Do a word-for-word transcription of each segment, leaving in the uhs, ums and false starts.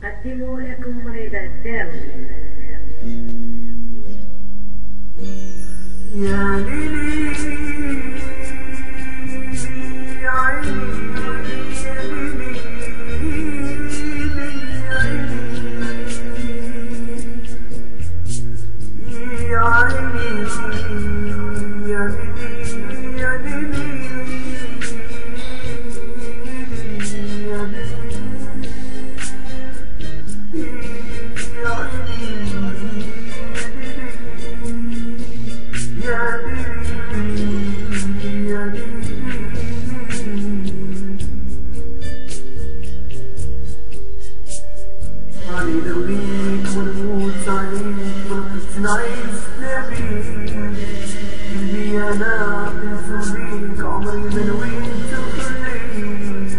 قدموا لكم مريض الداوي. يا ليلي يا عيني يا ليلي يا عيني يا عيني يا ليلي يا ليلي علي دوريك ونموت عليك ونقص نعيش نبيك قلبي انا بنسوليك عمري ما نويت نخليك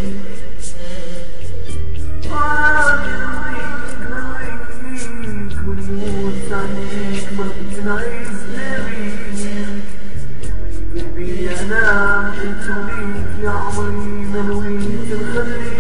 علي دوريك نوريك ونموت عليك ونقص نعيش نبيك قلبي انا بنسوليك يا عمري ما نويت نخليك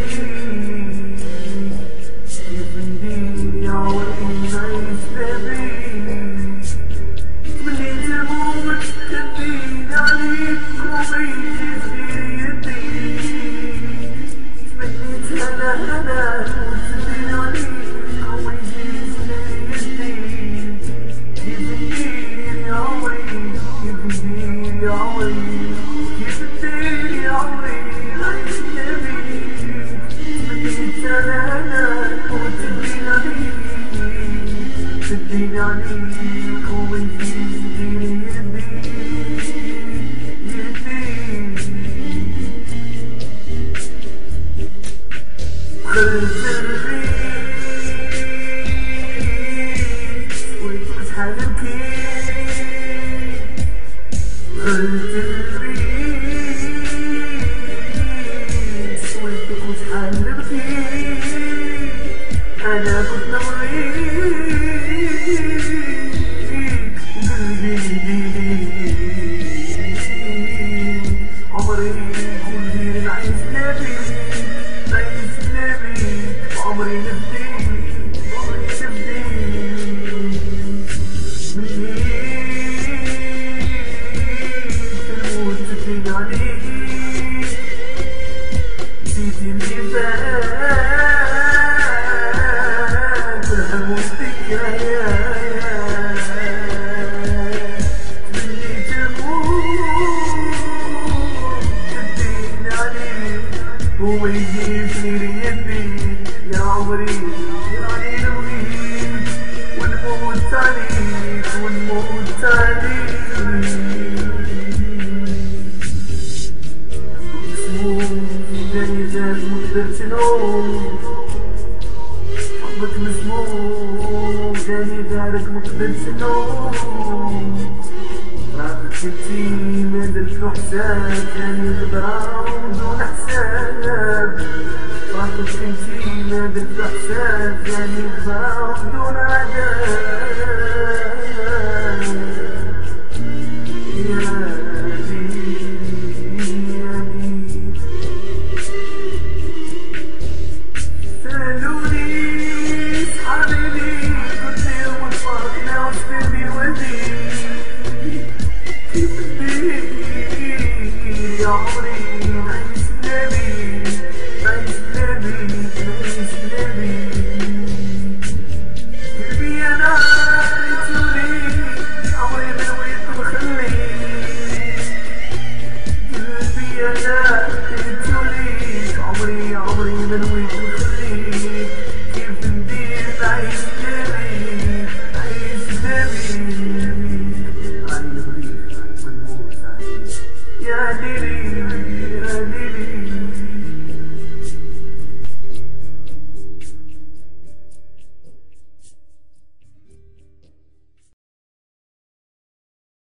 تديني عليك وانتي تديني يدي يدي خلت الريح ويبقى شحال نبكي خلت الريح ويبقى شحال نبكي انا كنت نوريك عمري كل نعيش نبيك نعيش نبيك عمري نبديك عمري نبديك منيك تموت تدين عليك نسيتي اللي فات ترحم والذكريات هو يجيبني ليدي يا عمري يعني نويك ونموت عليك ونموت عليك مسموم في جنيزات مقدرتش نوم حبك مسموم جاني دارك مقدرتش نوم راحت انتي ما درتلو حساب جاني الغدرة بدون حساب راحت انتي ما درتلو حساب جاني الغدرة بدون عذاب